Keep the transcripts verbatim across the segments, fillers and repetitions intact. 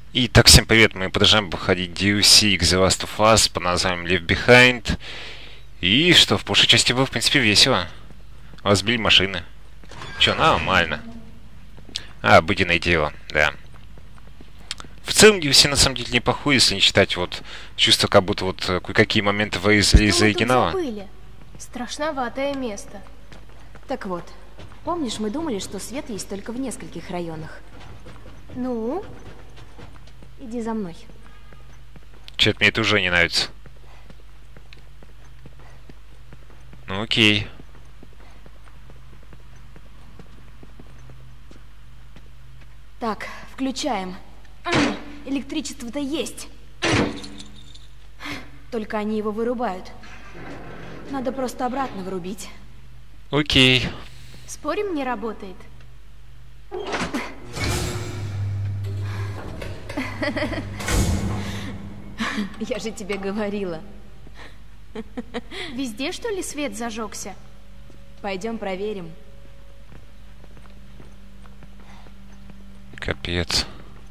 Итак, всем привет, мы продолжаем проходить ди эл си The Last of Us под названием Leave Behind. И что, в прошлой части было, в принципе, весело. Разбили машины. Чё, нормально. А, обыденное дело, да. В целом ди эл си на самом деле неплохой, если не считать вот чувство, как будто вот кое-какие моменты вырезали из оригинала. Страшноватое место. Так вот, помнишь, мы думали, что свет есть только в нескольких районах? Ну? Иди за мной. Чё-то мне это уже не нравится. Ну окей. Так, включаем. Электричество-то есть. Только они его вырубают. Надо просто обратно врубить. Окей. Спорим, не работает? Я же тебе говорила. Везде, что ли, свет зажегся? Пойдем проверим. Капец.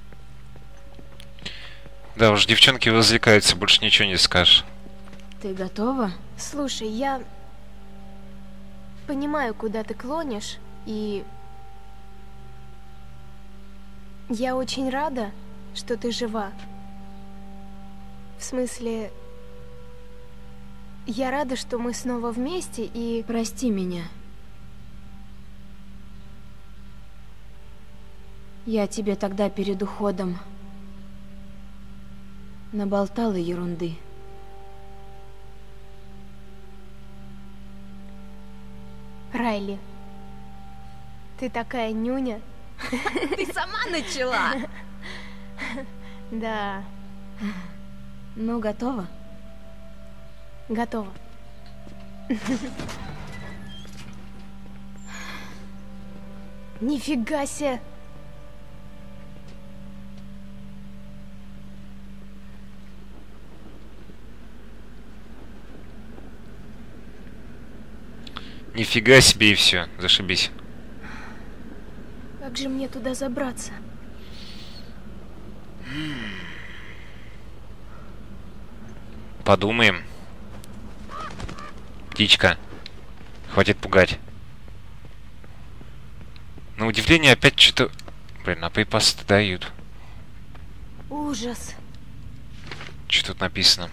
Да уж, девчонки развлекаются, больше ничего не скажешь. Ты готова? Слушай, я понимаю, куда ты клонишь, и я очень рада, что ты жива. В смысле, я рада, что мы снова вместе, и... Прости меня. Я тебе тогда перед уходом наболтала ерунды. Райли, ты такая нюня. Ты сама начала! Да. Ну, готова? Готова. Нифига себе! Нифига себе и все, зашибись. Как же мне туда забраться? Подумаем. Птичка. Хватит пугать. На удивление опять что-то... Блин, а припасы-то дают. Ужас. Что тут написано?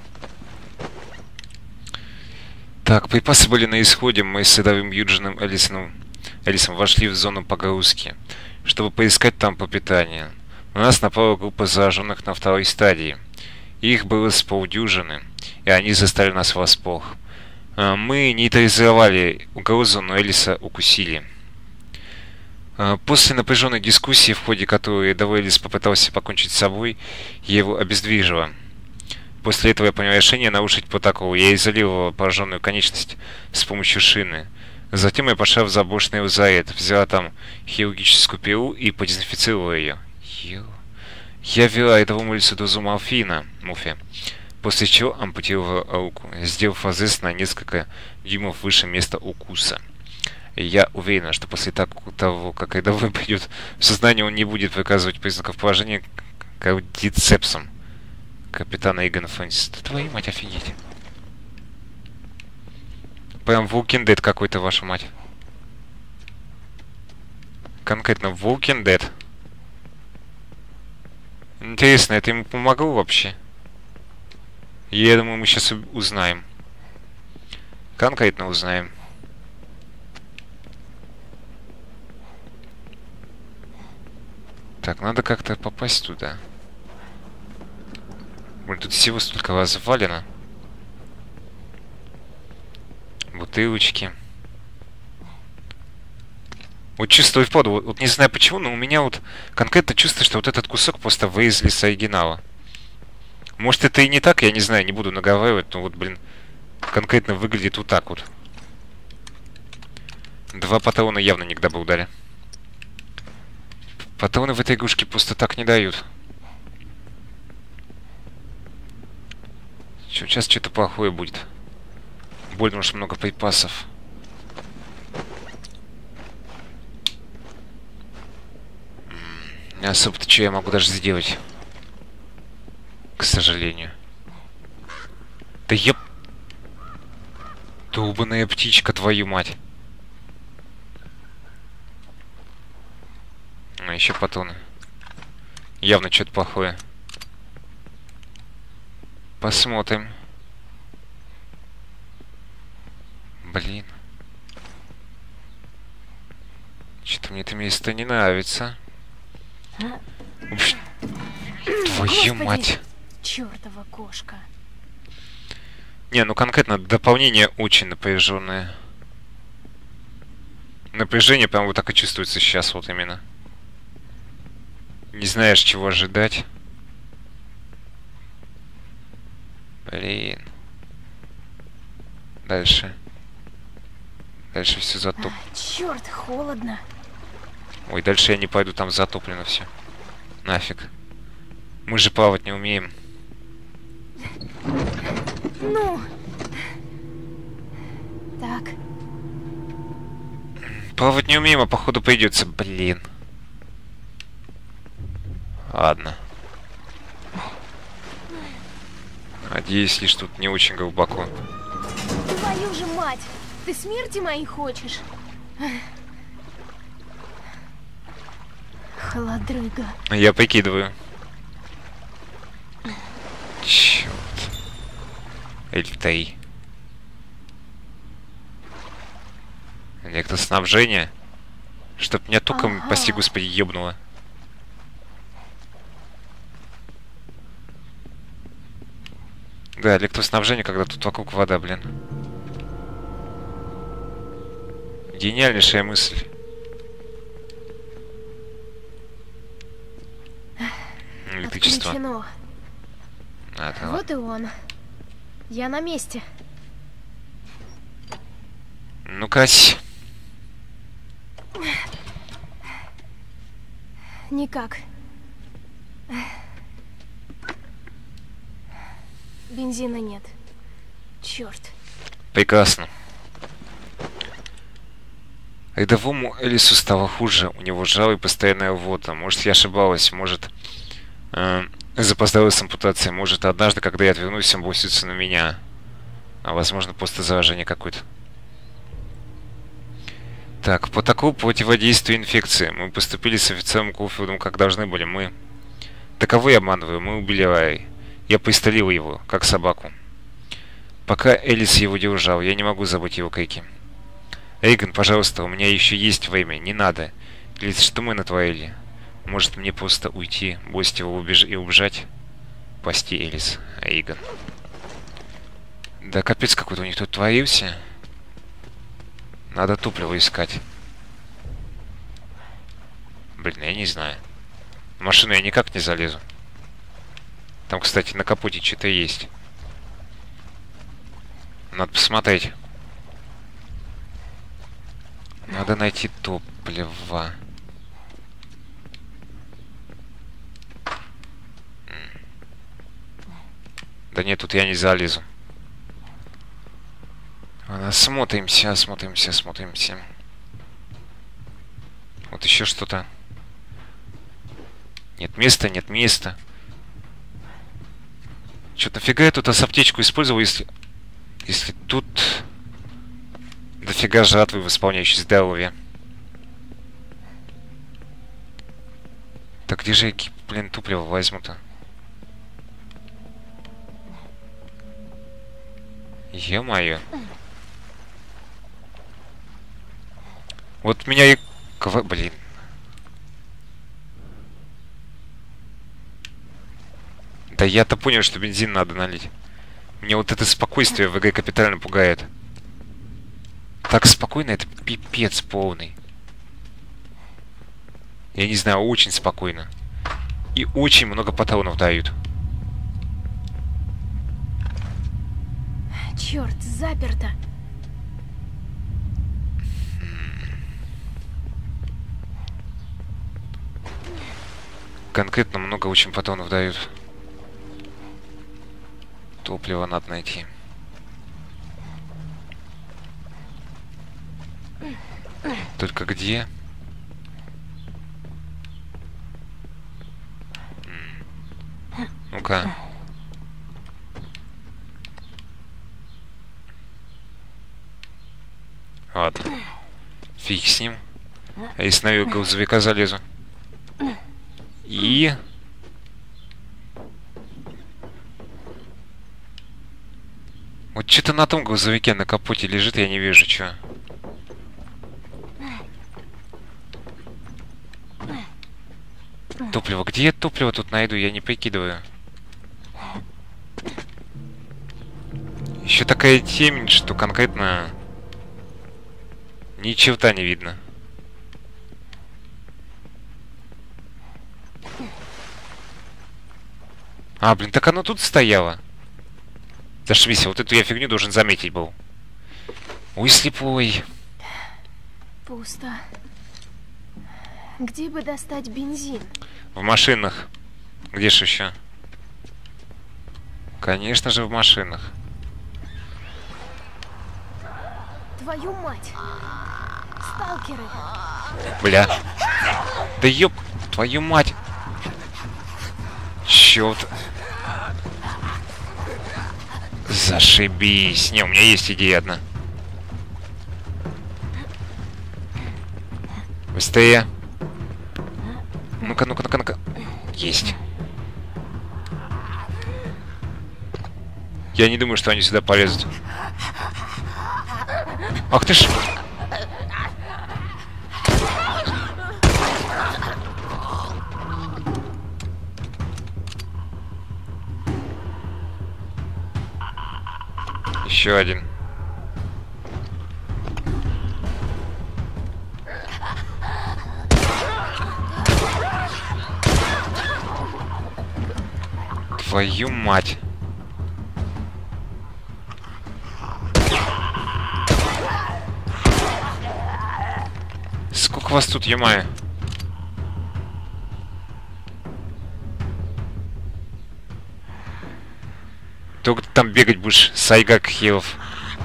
Так, припасы были на исходе. Мы с рядовым Юджином Эллисоном, Эллисом вошли в зону погрузки, чтобы поискать там пропитание. На нас напала группа зараженных на второй стадии. Их было с полдюжины, и они застали нас врасплох. Мы нейтрализовали угрозу, но Эллиса укусили. После напряженной дискуссии, в ходе которой рядовой Эллис попытался покончить с собой, я его обездвижила. После этого я принял решение нарушить протокол. Я изолировала пораженную конечность с помощью шины. Затем я пошла в заброшенный лазарет, взяла там хирургическую пилу и продезинфицировала ее. Я ввела рядовому Эллису дозу морфина, муфе, после чего ампутировала руку, сделав разрез на несколько дюймов выше места укуса. И я уверена, что после того, как рядовой придет в сознание, он не будет выказывать признаков поражения кардицепсом. Капитана Игана Фрэнсиса. Да твою мать, офигеть. Прям Walking Dead какой-то, ваша мать. Конкретно Walking Dead. Интересно, это ему помогло вообще? Я думаю, мы сейчас узнаем. Конкретно узнаем. Так, надо как-то попасть туда. Блин, тут всего столько развалено. Бутылочки. Вот чувство впаду, вот, вот не знаю почему, но у меня вот конкретно чувство, что вот этот кусок просто вырезали с оригинала. Может это и не так, я не знаю, не буду наговаривать, но вот, блин, конкретно выглядит вот так вот. Два патрона явно не к добру дали. Патроны в этой игрушке просто так не дают. Сейчас что-то плохое будет. Больно уж много припасов. Не особо-то что я могу даже сделать. К сожалению. Да еб... Долбаная птичка, твою мать. А еще патроны. Явно что-то плохое. Посмотрим. Блин. Что-то мне это место не нравится. Уж... Твою Господи, мать. чёртова кошка. Не, ну конкретно дополнение очень напряженное. Напряжение прям вот так и чувствуется сейчас вот именно. Не знаешь, чего ожидать. Блин. Дальше. Дальше все затоп. Черт, холодно. Ой, дальше я не пойду, там затоплено все. Нафиг. Мы же плавать не умеем. Ну. Так. Плавать не умеем, а походу придется, блин. Ладно. Надеюсь, лишь тут не очень глубоко. Твою же мать! Ты смерти моей хочешь? Холодрыга. Я прикидываю. Черт. Эльтай. Электроснабжение. Чтоб меня током, Ага. прости господи, ебнуло. Да, электроснабжение, когда тут вокруг вода, блин. Гениальнейшая мысль. Электричество. Отключено. А, да Вот и он. Я на месте. Ну-кась. Никак. Бензина нет. Черт. Прекрасно. Рядовому Элису стало хуже. У него жало и постоянная рвота. Может, я ошибалась. Может, э, запоздала с ампутацией. Может, однажды, когда я отвернусь, он бросится на меня. А возможно, просто заражение какое-то. Так, протокол противодействия инфекции. Мы поступили с офицером Кроуфордом, как должны были. Мы... Таковы я обманываю. Мы убили Рай. Я пристрелил его, как собаку. Пока Элис его держал, я не могу забыть его крики. Эйгон, пожалуйста, у меня еще есть время. Не надо. Элис, что мы натворили? Может, мне просто уйти, бросить его убеж... и убежать? Прости, Элис. Эйгон. Да капец какой-то у них тут творился. Надо топливо искать. Блин, я не знаю. В машину я никак не залезу. Там, кстати, на капоте что-то есть. Надо посмотреть. Надо найти топливо. Да нет, тут я не залезу. Ладно, смотримся, смотримся, смотримся. Вот еще что-то. Нет места, нет места. Что-то нафига я тут аптечку использовал, если... Если тут... Дофига жатвы, восполняющей здоровье. Так где же я, блин, топливо возьму-то? Ё-моё. Вот меня и... Блин. Да я-то понял, что бензин надо налить. Мне вот это спокойствие в игре капитально пугает. Так спокойно, это пипец полный. Я не знаю, очень спокойно. И очень много патронов дают. Черт, заперто. Конкретно много очень патронов дают. Топливо надо найти. Только где? Ну-ка. Ладно. Фиг с ним. А если на грузовика залезу? И... Вот что-то на том грузовике на капоте лежит, я не вижу, что. Топливо. Где я топливо тут найду? Я не прикидываю. Еще такая темень, что конкретно ни черта не видно. А, блин, так оно тут стояло. Зашибись, вот эту я фигню должен заметить был. Ой, слепой. Пусто. Где бы достать бензин? В машинах. Где ж еще? Конечно же, в машинах. Твою мать! Сталкеры! Бля. Да ёб твою мать! Чёрт. Зашибись. Не, у меня есть идея одна. Быстрее. Ну-ка, ну-ка, ну-ка, ну-ка. Есть. Я не думаю, что они сюда полезут. Ах ты ж. Еще один. Твою мать. Сколько вас тут, ё-моё? Только ты там бегать будешь, Сайгак Хилов.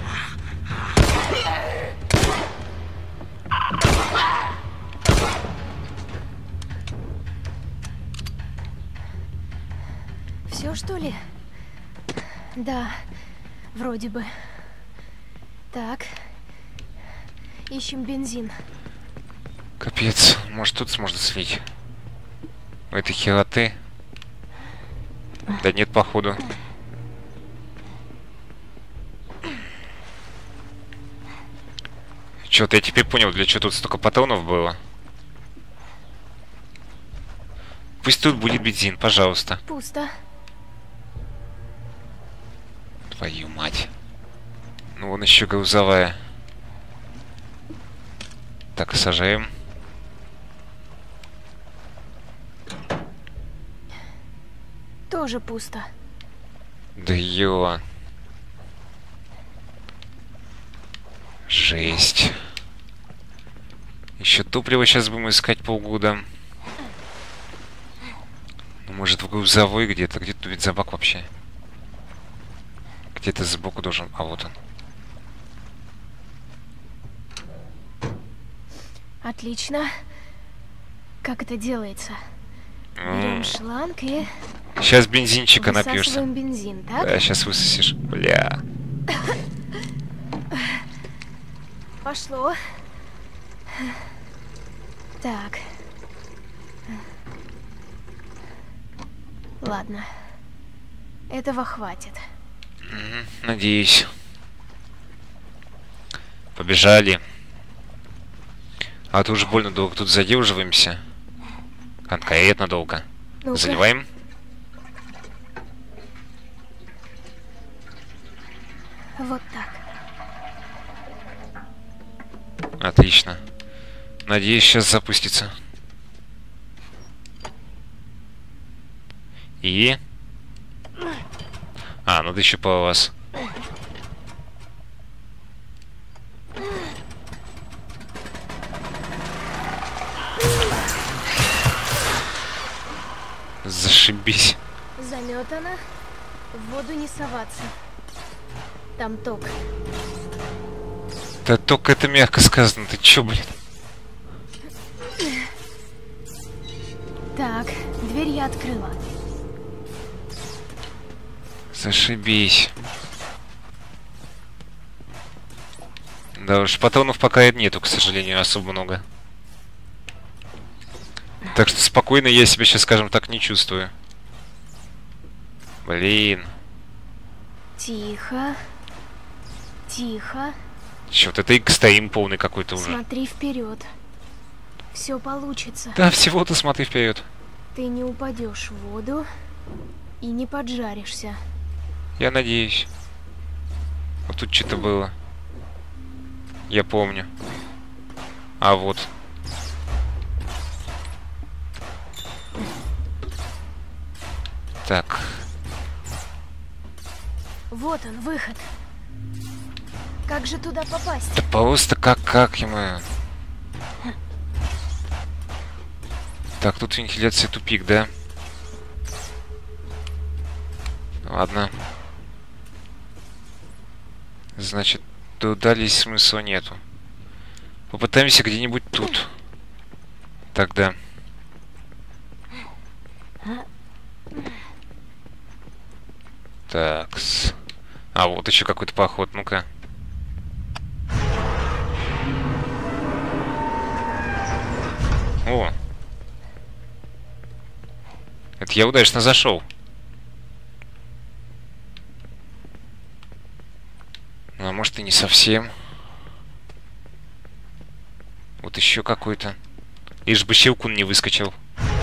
Все, что ли? Да, вроде бы. Так. Ищем бензин. Капец, может тут можно слить? У этой хероты? Да нет, походу. Чё-то я теперь понял, для чего тут столько патронов было. Пусть тут будет бензин, пожалуйста. Пусто. Твою мать. Ну вон еще грузовая. Так, сажаем. Тоже пусто. Да ё. Жесть. Еще топливо сейчас будем искать полгода. Ну, может, в грузовой где-то. Где-то бензобак вообще. Где-то сбоку должен... А вот он. Отлично. Как это делается? Берем шланг и... Сейчас бензинчика напьешься. Высасываем бензин, так? Да, сейчас высосешь. Бля. Пошло. Так. Ладно. Этого хватит. Угу, надеюсь. Побежали. А то уж больно долго тут задерживаемся. Конкретно долго. Ну-ка. Заливаем. Вот так. Отлично. Надеюсь, сейчас запустится. И... А, надо еще по вас. Зашибись. Заметано. В воду не соваться. Там ток. Да только это мягко сказано. Ты чё, блин? Так, дверь я открыла. Зашибись. Да уж, патронов пока нету, к сожалению, особо много. Так что спокойно я себя сейчас, скажем так, не чувствую. Блин. Тихо. Тихо. Чё, вот это экстрим полный какой-то уже. Смотри вперед. Все получится. Да, всего-то смотри вперед. Ты не упадешь в воду и не поджаришься. Я надеюсь. Вот тут что-то было. Я помню. А вот. Так. Вот он, выход. Как же туда попасть? Да просто как, как ему... Так, тут вентиляция тупик, да? Ладно. Значит, туда лезть смысла нету. Попытаемся где-нибудь тут. Тогда. Такс. А, вот еще какой-то поход, ну-ка. О! Это я удачно зашел. Ну, а может и не совсем. Вот еще какой-то. Лишь бы Щелкун не выскочил.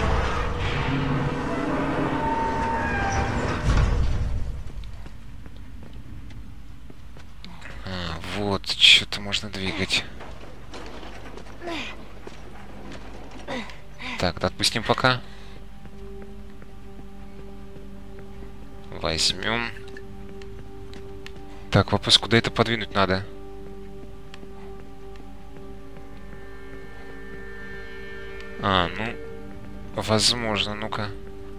А, вот, что-то можно двигать. Так, да, отпустим пока. Возьмем. Так, вопрос, куда это подвинуть надо? А, ну, возможно, ну-ка.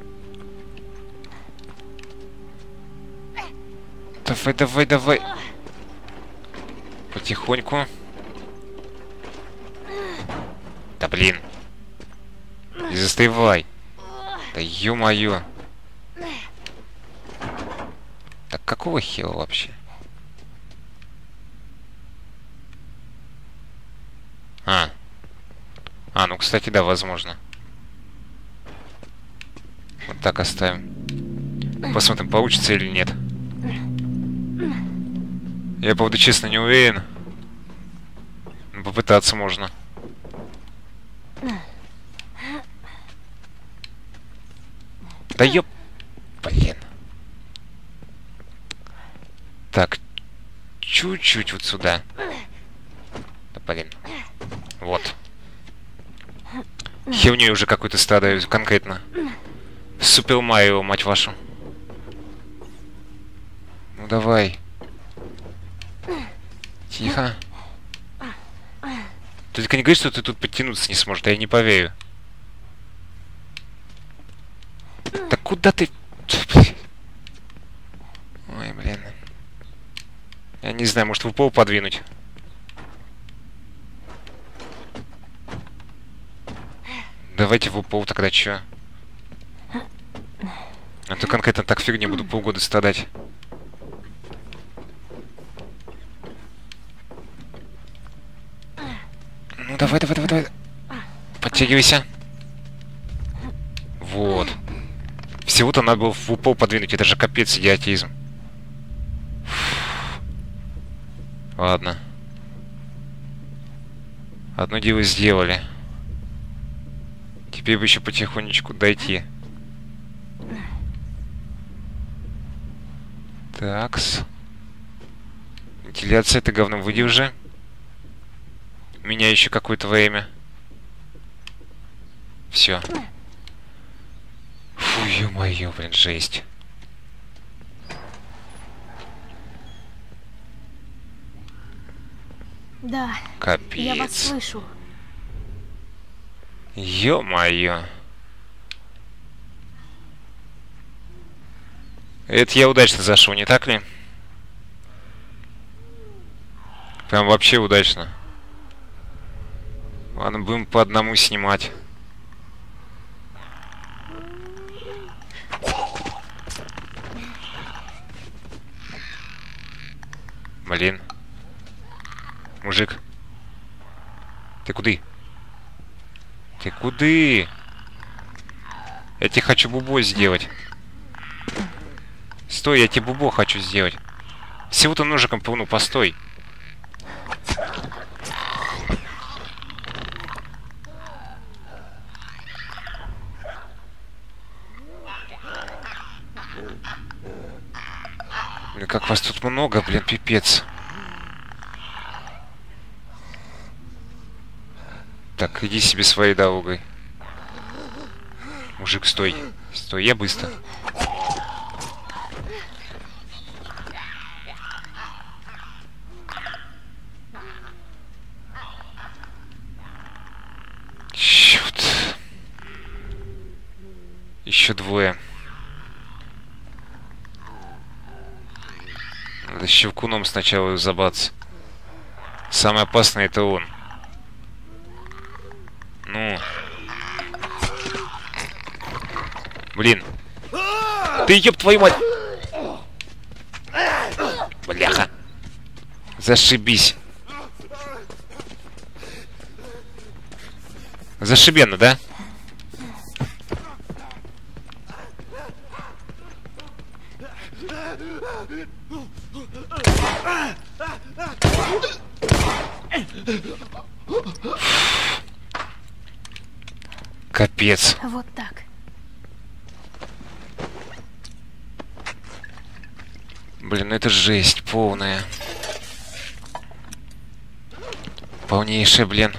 Давай, давай, давай. Потихоньку. Да блин. Не застревай. Да ё-моё. Так какого хера вообще? А. А, ну, кстати, да, возможно. Вот так оставим. Посмотрим, получится или нет. Я, правда, честно, не уверен. Но попытаться можно. Да ёп... Блин. Так. Чуть-чуть вот сюда. Да блин. Вот. Херню уже какой-то страдаю конкретно. Супер Марио, мать вашу. Ну давай. Тихо. Только не говори, что ты тут подтянуться не сможешь, я не поверю. Да куда ты... Ой, блин. Я не знаю, может в пол подвинуть. Давайте в пол тогда чё? А то конкретно так фигня буду полгода страдать. Ну давай, давай, давай, давай. Подтягивайся. Вот. Всего-то надо было в пол подвинуть, это же капец идиотизм. Ладно. Одно дело сделали. Теперь бы еще потихонечку дойти. Такс. Вентиляция, это говно выйди уже. У меня еще какое-то время. Все. Фу, ё-моё, блин, жесть. Да. Капец. Я вас слышу. Ё-моё. Это я удачно зашел, не так ли? Прям вообще удачно. Ладно, будем по одному снимать. Блин. Мужик. Ты куды? Ты куды? Я тебе хочу бубо сделать. Стой, я тебе бубо хочу сделать. Всего-то ножиком пну, постой. Блин, как вас тут много, блин, пипец. Так, иди себе своей дорогой. Мужик, стой. Стой, я быстро. Черт. Еще двое. Надо щелкуном сначала забаться. Самый опасный это он. Ну. Блин. Ты ёб твою мать. Бляха. Зашибись. Зашибенно, да? Капец. Вот так. Блин, ну это жесть полная. Полнейшая, блин.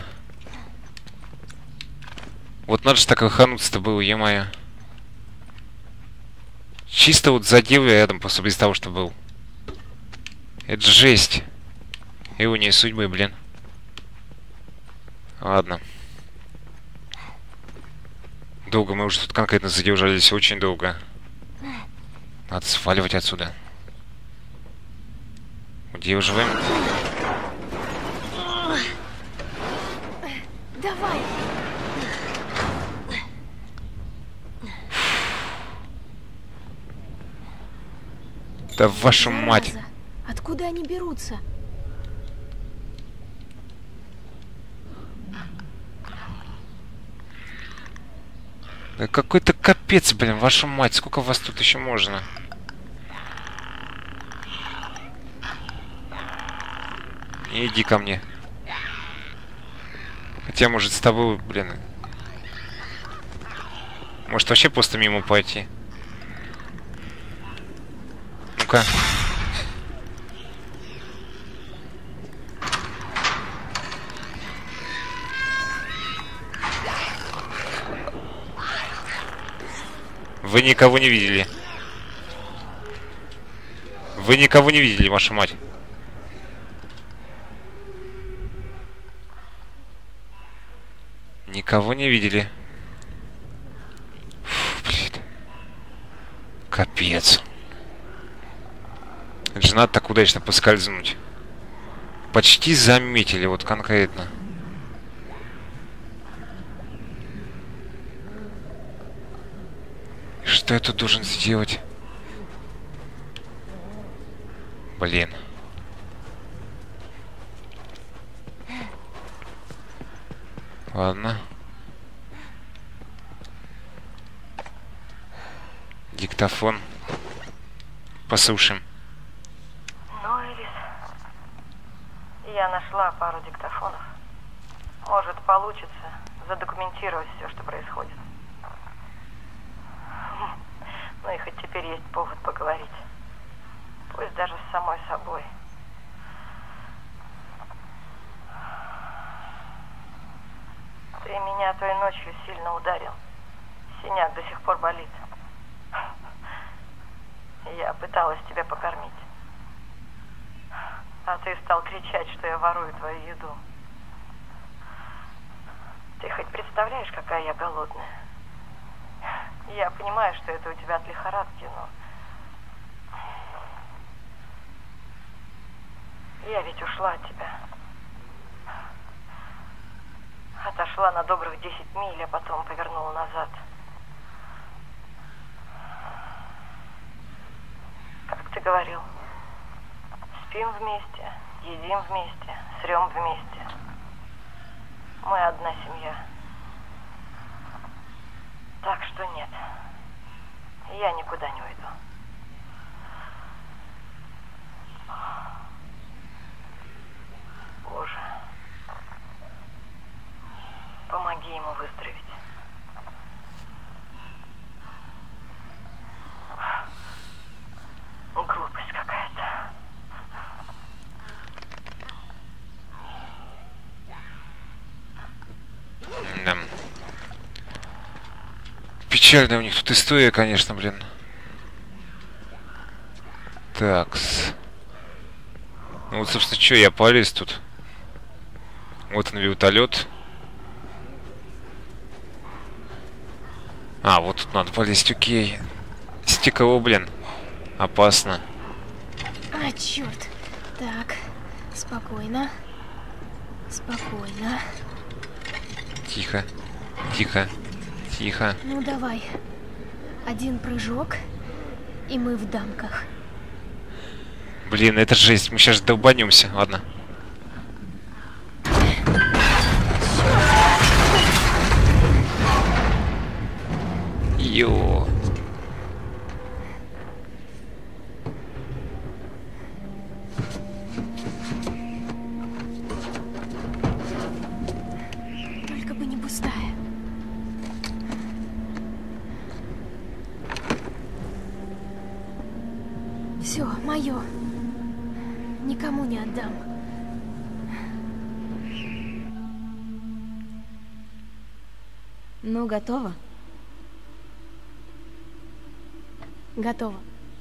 Вот надо же так выхануться-то было, е-мое. Чисто вот задел я рядом, просто без того, что был. Это жесть. Ирония судьбы, блин. Ладно. Долго мы уже тут конкретно задержались, очень долго. Надо сваливать отсюда. Удерживаем. Давай. Да вашу Зараза. мать. Откуда они берутся? Да какой-то капец, блин, вашу мать. Сколько вас тут еще можно? Иди ко мне. Хотя, может, с тобой, блин. Может, вообще просто мимо пойти? Ну-ка. Вы никого не видели. Вы никого не видели, ваша мать. Никого не видели. Фу, блин. Капец. Это же надо так удачно поскользнуть. Почти заметили, вот конкретно. Что я тут должен сделать? Блин. Ладно. Диктофон. Послушаем. Ну, Элис, я нашла пару диктофонов. Может, получится задокументировать все, что происходит. Ну и хоть теперь есть повод поговорить. Пусть даже с самой собой. Ты меня той ночью сильно ударил. Синяк до сих пор болит. Я пыталась тебя покормить. А ты стал кричать, что я ворую твою еду. Ты хоть представляешь, какая я голодная? Я понимаю, что это у тебя от лихорадки, но... Я ведь ушла от тебя. Отошла на добрых десять миль, а потом повернула назад. Как ты говорил, спим вместе, едим вместе, срем вместе. Мы одна семья. Так что нет. Я никуда не уйду. Боже. Помоги ему выздороветь. Глупость какая-то. Да. Печальная у них тут история, конечно, блин. Такс. Ну вот, собственно, что, я полез тут. Вот он, вертолет. А, вот тут надо полезть, окей. Стекло, блин. Опасно. А, черт. Так, спокойно. Спокойно. Тихо. Тихо. Тихо. Ну давай. Один прыжок, и мы в дамках. Блин, это жесть. Мы сейчас долбанемся. Ладно. Йо. Только бы не пустая. Все, мое. Никому не отдам. Ну, готово? Готово.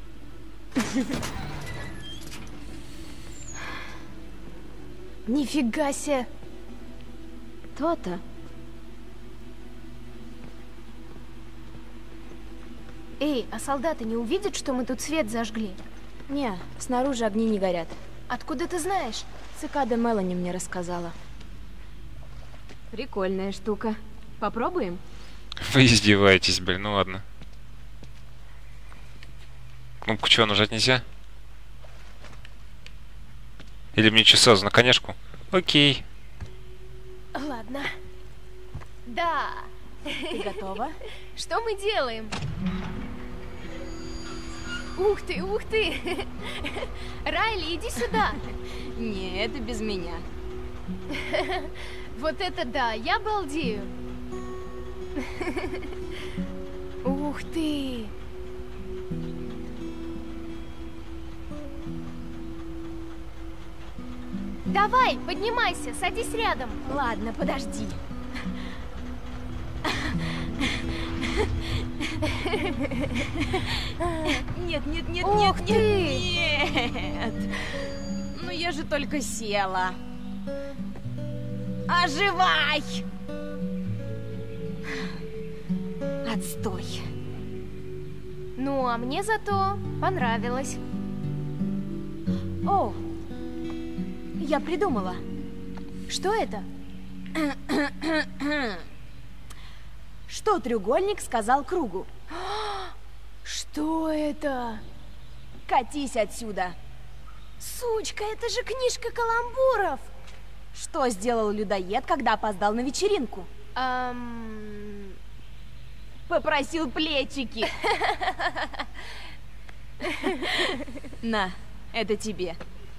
Нифига себе! То-то. Эй, а солдаты не увидят, что мы тут свет зажгли? Не, снаружи огни не горят. Откуда ты знаешь? Цикада Мелани мне рассказала. Прикольная штука. Попробуем? Вы издеваетесь, блин, ну ладно. Кнопку чего, нажать нельзя? Или мне что, сразу на конешку? Окей. Ладно. Да. Ты готова? Что мы делаем? Ух ты, ух ты! Райли, иди сюда! Не, это без меня. Вот это да, я балдею! Ух ты! Давай, поднимайся, садись рядом. Ладно, подожди. Нет, нет, нет, Ух нет, ты! нет, нет. Ну я же только села. Оживай! Отстой. Ну, а мне зато понравилось. О, я придумала. Что это? Что треугольник сказал кругу? Что это? Катись отсюда. Сучка, это же книжка каламбуров. Что сделал людоед, когда опоздал на вечеринку? Эм... Попросил плечики. На, это тебе.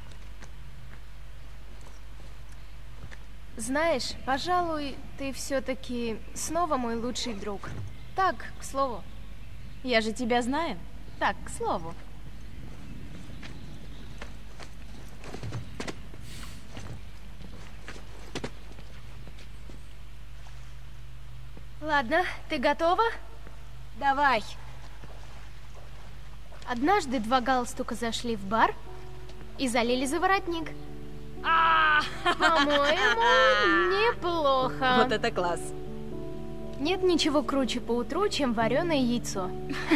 Знаешь, пожалуй, ты все-таки снова мой лучший друг. Так, к слову. Я же тебя знаю. Так, к слову. Ладно, ты готова? Давай. Однажды два галстука зашли в бар и залили за воротник. По-моему, неплохо. Вот это класс. Нет ничего круче поутру, чем вареное яйцо.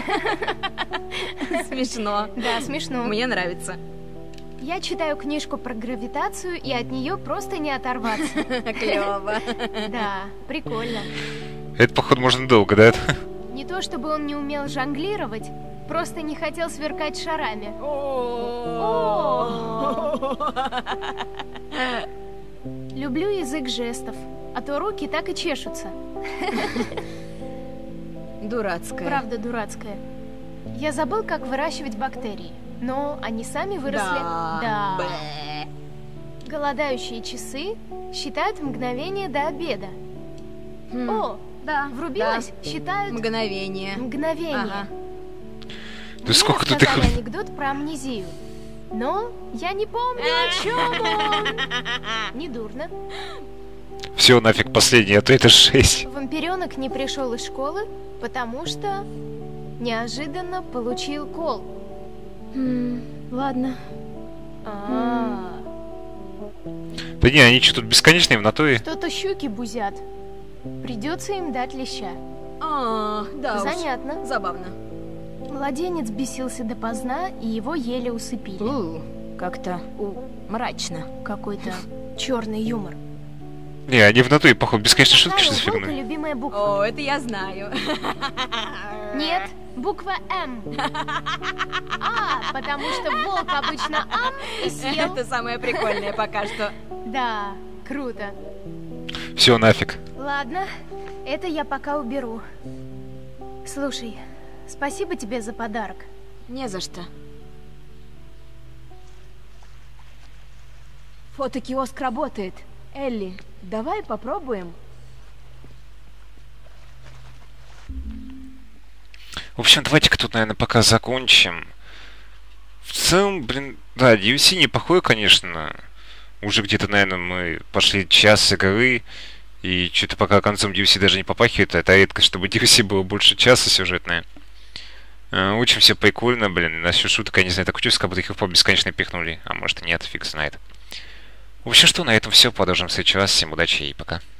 Смешно. Да, смешно. Мне нравится. Я читаю книжку про гравитацию, и от нее просто не оторваться. Клево. Да, прикольно. Это, походу, можно долго, да? Не то чтобы он не умел жонглировать, просто не хотел сверкать шарами. Люблю язык жестов, а то руки так и чешутся. Дурацкая. Правда дурацкая. Я забыл, как выращивать бактерии, но они сами выросли. Да. Да. Бэ. Голодающие часы считают мгновение до обеда. Хм. О, Да. врубилась, да. считают Мгновение. мгновение. Ага. Да Мне сколько тут рассказали их... анекдот про амнезию. Но я не помню, о чем он. Недурно. Все нафиг последний, а то это шесть. Вампиренок не пришел из школы, потому что неожиданно получил кол. М, Ладно. А, Да не, они что тут бесконечные в натуре? что-то щуки бузят. Придется им дать леща. А, да уж. Занятно. Забавно. Младенец бесился допоздна, и его еле усыпили. У, как-то у, мрачно. Какой-то черный юмор. Не, они в натуре, походу, бесконечно шутки, Какая что у за волка фигня. любимая буква? О, это я знаю. Нет, буква М. А, потому что волк обычно ам и съел. Это самое прикольное пока что. Да, круто. Все нафиг. Ладно, это я пока уберу. Слушай, спасибо тебе за подарок. Не за что. Фотокиоск работает. Элли, давай попробуем. В общем, давайте-ка тут, наверное, пока закончим. В целом, блин, да, ди эл си неплохой, конечно. Уже где-то, наверное, мы пошли час игры. И что-то пока концом ди эл си даже не попахивает. Это редко, чтобы ди эл си было больше часа сюжетное. Э, Очень все прикольно, блин. Насчет шуток, я не знаю, так учусь, как будто их по бесконечно пихнули. А может и нет, фиг знает. В общем, что, на этом все. Продолжим в следующий раз. Всем удачи и пока.